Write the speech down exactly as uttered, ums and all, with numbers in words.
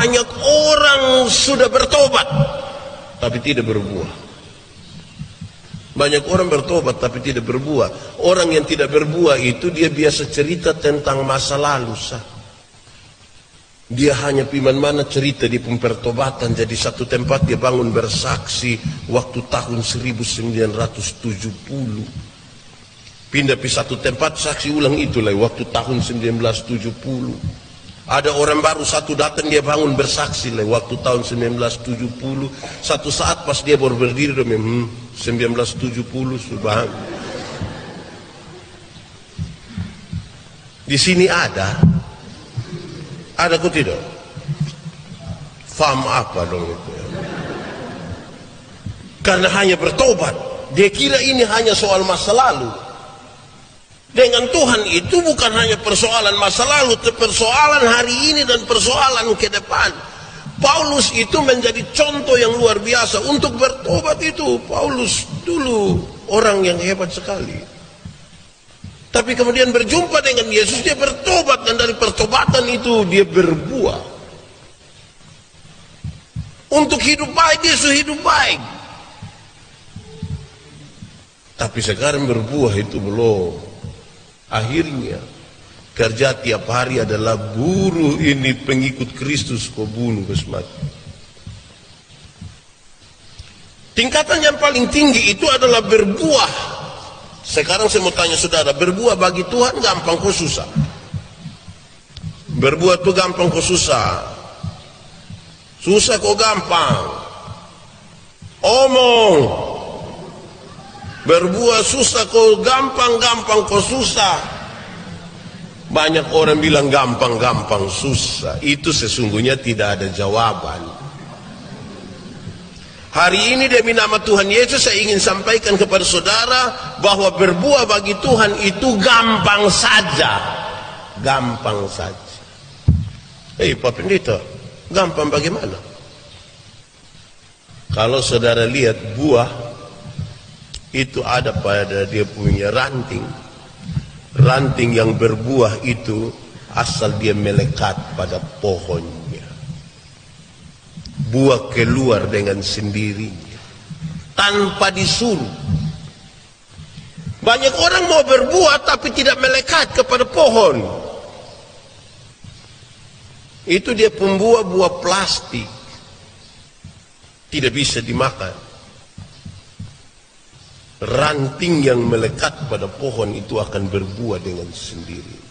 banyak orang sudah bertobat tapi tidak berbuah. Banyak orang bertobat tapi tidak berbuah. Orang yang tidak berbuah itu dia biasa cerita tentang masa lalu sah. Dia hanya piman mana cerita di pertobatan. Jadi satu tempat dia bangun bersaksi waktu tahun seribu sembilan ratus tujuh puluh. Pindah ke satu tempat saksi ulang itulah waktu tahun seribu sembilan ratus tujuh puluh. Ada orang baru satu datang dia bangun bersaksi lah waktu tahun seribu sembilan ratus tujuh puluh. Satu saat pas dia baru berdiri dia hmm, seribu sembilan ratus tujuh puluh sudah. Di sini ada ada kok tidak? Faham apa dong itu? Karena hanya bertobat. Dia kira ini hanya soal masa lalu. Dengan Tuhan itu bukan hanya persoalan masa lalu, tapi persoalan hari ini dan persoalan ke depan. Paulus itu menjadi contoh yang luar biasa untuk bertobat itu. Paulus dulu orang yang hebat sekali. Tapi kemudian berjumpa dengan Yesus, dia bertobat dan dari pertobatan itu dia berbuah. Untuk hidup baik, dia sudah hidup baik. Tapi sekarang berbuah itu belum. Akhirnya kerja tiap hari adalah guru ini pengikut Kristus kau bunuh mati. Tingkatan yang paling tinggi itu adalah berbuah. Sekarang saya mau tanya saudara, berbuah bagi Tuhan gampang kok susah? Berbuah itu gampang kok susah? Susah kok gampang? Omong. Berbuah susah kok gampang, gampang kok susah. Banyak orang bilang gampang, gampang susah. Itu sesungguhnya tidak ada jawaban. Hari ini demi nama Tuhan Yesus saya ingin sampaikan kepada saudara bahwa berbuah bagi Tuhan itu gampang saja. Gampang saja. Hei Pak Pendeta, gampang bagaimana? Kalau saudara lihat buah itu ada pada dia punya ranting. Ranting yang berbuah itu asal dia melekat pada pohonnya. Buah keluar dengan sendirinya tanpa disuruh. Banyak orang mau berbuah tapi tidak melekat kepada pohon. Itu dia pembuah buah plastik. Tidak bisa dimakan. Ranting yang melekat pada pohon itu akan berbuah dengan sendiri.